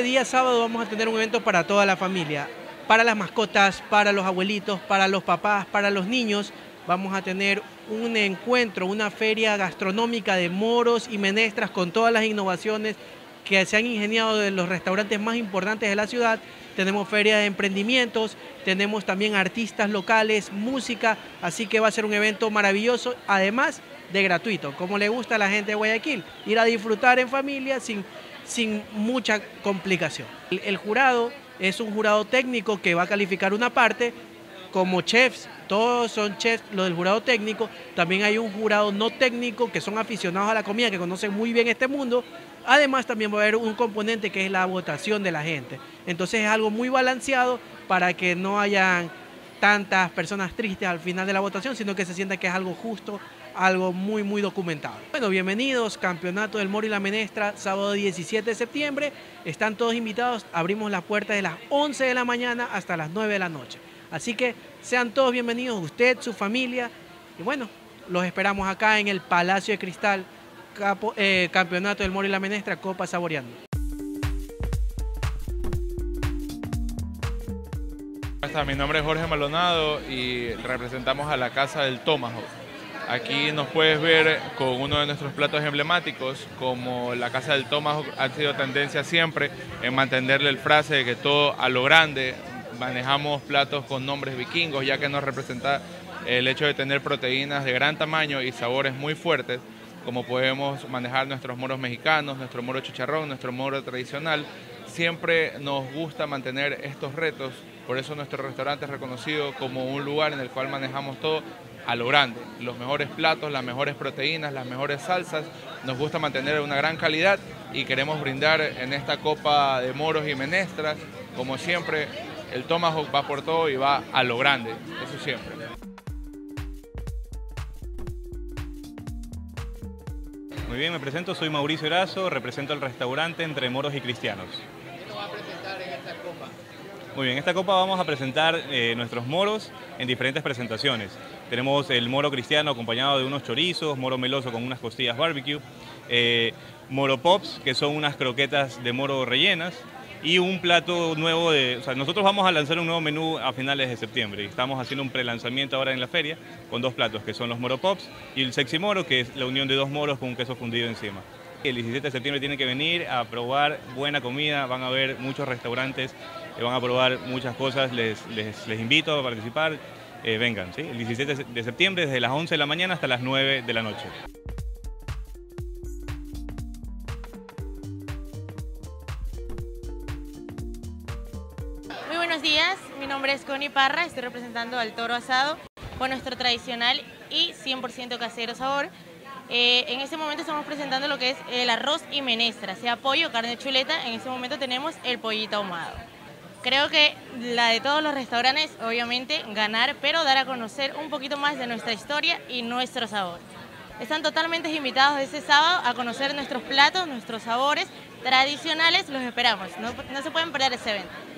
día sábado vamos a tener un evento para toda la familia, para las mascotas, para los abuelitos, para los papás, para los niños. Vamos a tener un encuentro, una feria gastronómica de moros y menestras con todas las innovaciones que se han ingeniado de los restaurantes más importantes de la ciudad. Tenemos feria de emprendimientos, tenemos también artistas locales, música, así que va a ser un evento maravilloso, además de gratuito, como le gusta a la gente de Guayaquil, ir a disfrutar en familia sin mucha complicación. El jurado es un jurado técnico que va a calificar una parte, como chefs, todos son chefs, lo del jurado técnico. También hay un jurado no técnico que son aficionados a la comida, que conocen muy bien este mundo. Además también va a haber un componente que es la votación de la gente. Entonces es algo muy balanceado para que no hayan tantas personas tristes al final de la votación, sino que se sienta que es algo justo, algo muy documentado. Bueno, bienvenidos, Campeonato del Moro y la Menestra, sábado 17 de septiembre. Están todos invitados, abrimos las puertas de las 11 de la mañana hasta las 9 de la noche. Así que sean todos bienvenidos, usted, su familia, y bueno, los esperamos acá en el Palacio de Cristal, Campeonato del Moro y la Menestra, Copa Saboreando. Mi nombre es Jorge Maldonado y representamos a la Casa del Tomahawk. Aquí nos puedes ver con uno de nuestros platos emblemáticos, como la Casa del Tomahawk ha sido tendencia siempre en mantenerle el frase de que todo a lo grande. Manejamos platos con nombres vikingos, ya que nos representa el hecho de tener proteínas de gran tamaño y sabores muy fuertes, como podemos manejar nuestros moros mexicanos, nuestro moro chicharrón, nuestro moro tradicional. Siempre nos gusta mantener estos retos, por eso nuestro restaurante es reconocido como un lugar en el cual manejamos todo a lo grande. Los mejores platos, las mejores proteínas, las mejores salsas. Nos gusta mantener una gran calidad y queremos brindar en esta copa de moros y menestras, como siempre, el Tomahawk va por todo y va a lo grande, eso siempre. Muy bien, me presento, soy Mauricio Erazo, represento el restaurante Entre Moros y Cristianos. ¿Qué nos va a presentar en esta copa? Muy bien, en esta copa vamos a presentar nuestros moros en diferentes presentaciones. Tenemos el moro cristiano acompañado de unos chorizos, moro meloso con unas costillas barbecue, moro pops, que son unas croquetas de moro rellenas, y un plato nuevo nosotros vamos a lanzar un nuevo menú a finales de septiembre y estamos haciendo un prelanzamiento ahora en la feria con dos platos que son los moro pops y el sexy moro, que es la unión de dos moros con un queso fundido encima. El 17 de septiembre tienen que venir a probar buena comida, van a ver muchos restaurantes, van a probar muchas cosas, les invito a participar, vengan, ¿sí? El 17 de septiembre desde las 11 de la mañana hasta las 9 de la noche. Buenos días, mi nombre es Connie Parra, estoy representando al Toro Asado con nuestro tradicional y 100% casero sabor. En este momento estamos presentando lo que es el arroz y menestra, sea pollo, carne o chuleta. En este momento tenemos el pollito ahumado. Creo que la de todos los restaurantes, obviamente, ganar, pero dar a conocer un poquito más de nuestra historia y nuestro sabor. Están totalmente invitados este sábado a conocer nuestros platos, nuestros sabores tradicionales, los esperamos, no se pueden perder ese evento.